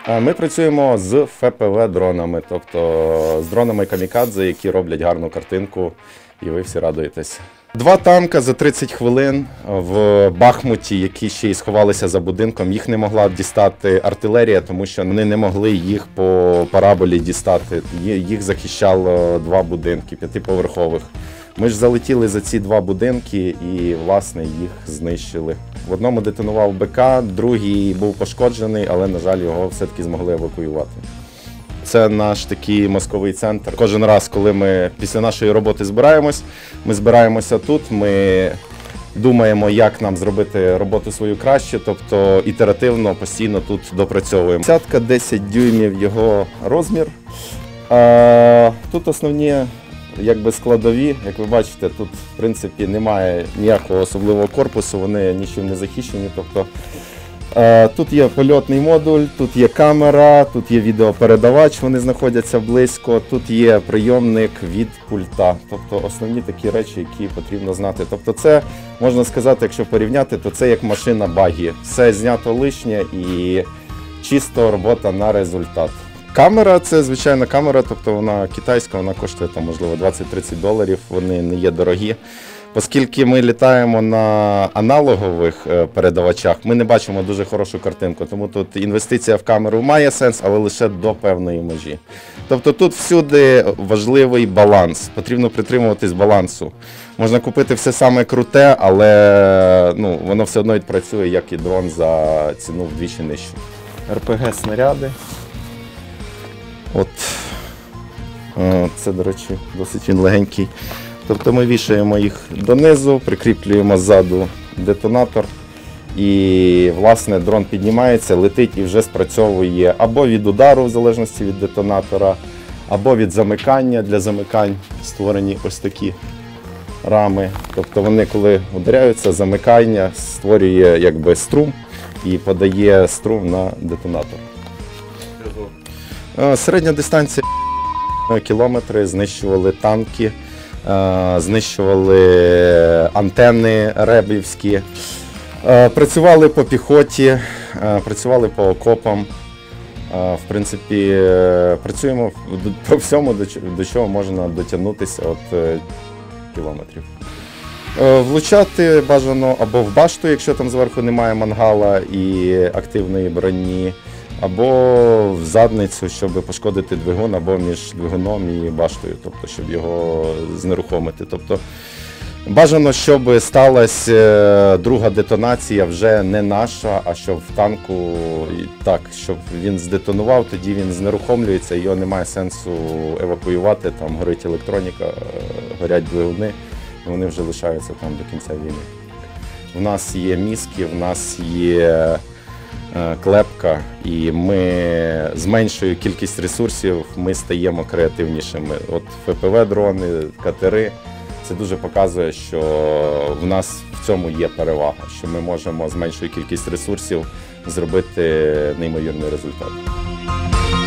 Ми працюємо з ФПВ-дронами, тобто з дронами камікадзе, які роблять гарну картинку, і ви всі радуєтесь. 2 танка за 30 хвилин в Бахмуті, які ще й сховалися за будинком. Їх не могла дістати артилерія, тому що вони не могли їх по параболі дістати. Їх захищало 2 будинки 5-поверхових. Ми ж залетіли за ці 2 будинки і, власне, їх знищили. В одному детонував БК, другий був пошкоджений, але, на жаль, його все-таки змогли евакуювати. Це наш такий мозковий центр. Кожен раз, коли ми після нашої роботи збираємось, ми збираємося тут, ми думаємо, як нам зробити роботу свою краще, тобто ітеративно, постійно тут допрацьовуємо. 10 дюймів його розмір. Тут основні складові, як ви бачите, тут в принципі немає ніякого особливого корпусу, вони нічим не захищені. Тобто, тут є польотний модуль, тут є камера, тут є відеопередавач, вони знаходяться близько, тут є прийомник від пульта. Тобто основні такі речі, які потрібно знати. Тобто це, можна сказати, якщо порівняти, то це як машина багі. Все знято лишнє і чисто робота на результат. Камера – це звичайна камера, тобто вона китайська, вона коштує можливо $20-30, вони не є дорогі. Оскільки ми літаємо на аналогових передавачах, ми не бачимо дуже хорошу картинку, тому тут інвестиція в камеру має сенс, але лише до певної межі. Тобто тут всюди важливий баланс, потрібно притримуватись балансу. Можна купити все саме круте, але воно все одно відпрацює, як і дрон за ціну вдвічі нижчу. РПГ-снаряди. Це, до речі, досить він легенький. Тобто ми вішаємо їх донизу, прикріплюємо ззаду детонатор і, власне, дрон піднімається, летить і вже спрацьовує або від удару, в залежності від детонатора, або від замикання. Для замикань створені ось такі рами. Тобто вони, коли ударяються, замикання створює струм і подає струм на детонатор. Середня дистанція кілометри, знищували танки, знищували антени ребівські, працювали по піхоті, працювали по окопам. В принципі, працюємо по всьому, до чого можна дотягнутися від кілометрів. Влучати бажано або в башту, якщо там зверху немає мангала і активної броні, або в задницю, щоб пошкодити двигун, або між двигуном і баштою, тобто щоб його знерухомити. Тобто бажано, щоб сталася друга детонація вже не наша, а щоб в танку, щоб він здетонував, тоді він знерухомлюється, його немає сенсу евакуювати, там горить електроніка, горять двигуни, і вони вже лишаються там до кінця війни. В нас є мізки, в нас є клепка, і ми з меншою кількістю ресурсів ми стаємо креативнішими. От ФПВ-дрони, катери, це дуже показує, що в нас в цьому є перевага, що ми можемо з меншою кількістю ресурсів зробити неймовірний результат.